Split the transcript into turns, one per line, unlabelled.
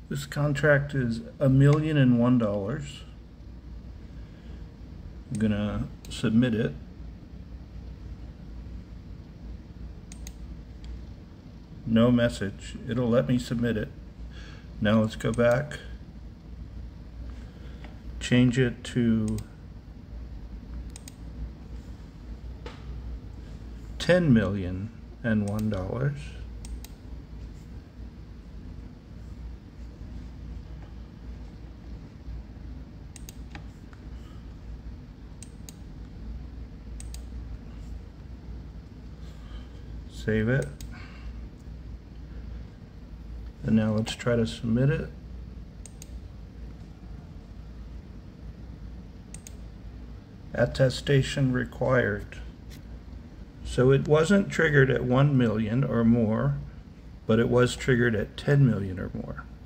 This contract is $1,001. I'm gonna submit it. No message. It'll let me submit it. Now let's go back. Change it to $10,001. Save it. And now let's try to submit it. Attestation required. So it wasn't triggered at 1 million or more, but it was triggered at 10 million or more.